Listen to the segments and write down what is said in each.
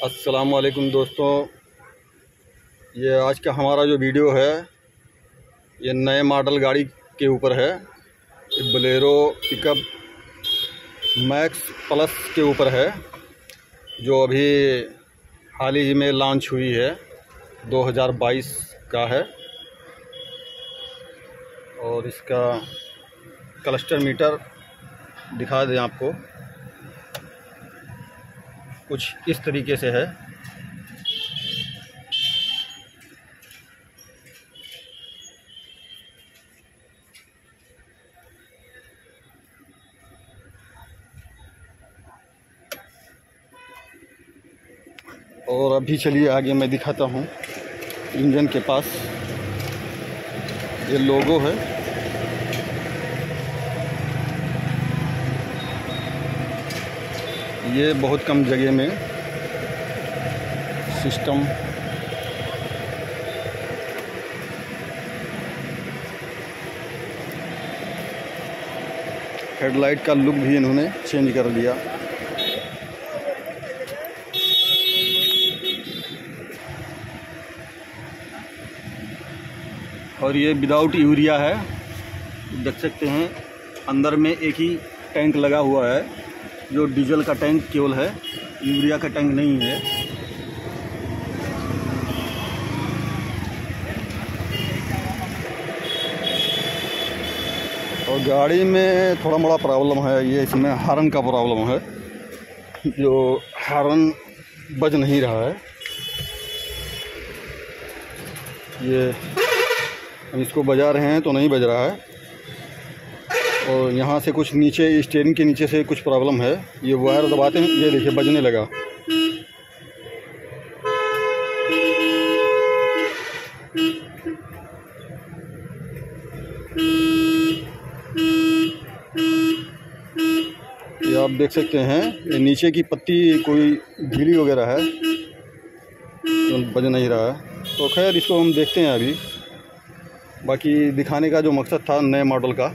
अस्सलाम वालेकुम दोस्तों, ये आज का हमारा जो वीडियो है ये नए मॉडल गाड़ी के ऊपर है। ये बोलेरो पिकअप मैक्स प्लस के ऊपर है, जो अभी हाल ही में लॉन्च हुई है, 2022 का है। और इसका क्लस्टर मीटर दिखा दें आपको, कुछ इस तरीके से है। और अभी चलिए आगे मैं दिखाता हूँ। इंजन के पास ये लोगो है, ये बहुत कम जगह में सिस्टम हेडलाइट का लुक भी इन्होंने चेंज कर दिया। और ये विदाउट यूरिया है, देख सकते हैं। अंदर में एक ही टैंक लगा हुआ है, जो डीजल का टैंक केवल है, यूरिया का टैंक नहीं है। और गाड़ी में थोड़ा मोड़ा प्रॉब्लम है, ये इसमें हॉर्न का प्रॉब्लम है, जो हॉर्न बज नहीं रहा है। ये हम इसको बजा रहे हैं तो नहीं बज रहा है। और यहाँ से कुछ नीचे स्टीयरिंग के नीचे से कुछ प्रॉब्लम है, ये वायर दबाते हैं, ये देखिए बजने लगा। ये आप देख सकते हैं, ये नीचे की पत्ती कोई ढीली वगैरह है तो बज नहीं रहा है। तो खैर इसको हम देखते हैं अभी। बाकी दिखाने का जो मकसद था नए मॉडल का,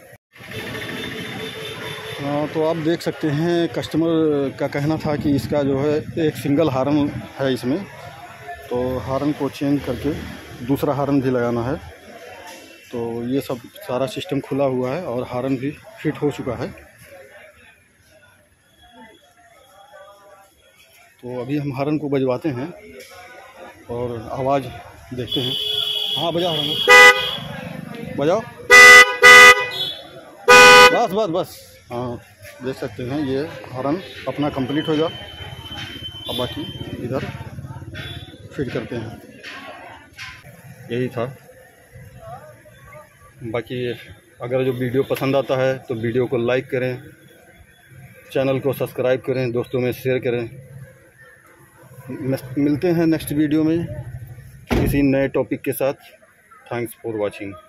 तो आप देख सकते हैं कस्टमर का कहना था कि इसका जो है एक सिंगल हॉर्न है इसमें, तो हॉर्न को चेंज करके दूसरा हॉर्न भी लगाना है। तो ये सब सारा सिस्टम खुला हुआ है और हॉर्न भी फिट हो चुका है। तो अभी हम हॉर्न को बजवाते हैं और आवाज़ देखते हैं। हाँ बजाओ, हॉर्न बजाओ, बस बस बस। हाँ देख सकते हैं, ये हॉर्न अपना कंप्लीट हो गया। अब बाकी इधर फिट करते हैं। यही था। बाकी अगर जो वीडियो पसंद आता है तो वीडियो को लाइक करें, चैनल को सब्सक्राइब करें, दोस्तों में शेयर करें। मिलते हैं नेक्स्ट वीडियो में किसी नए टॉपिक के साथ। Thanks for watching.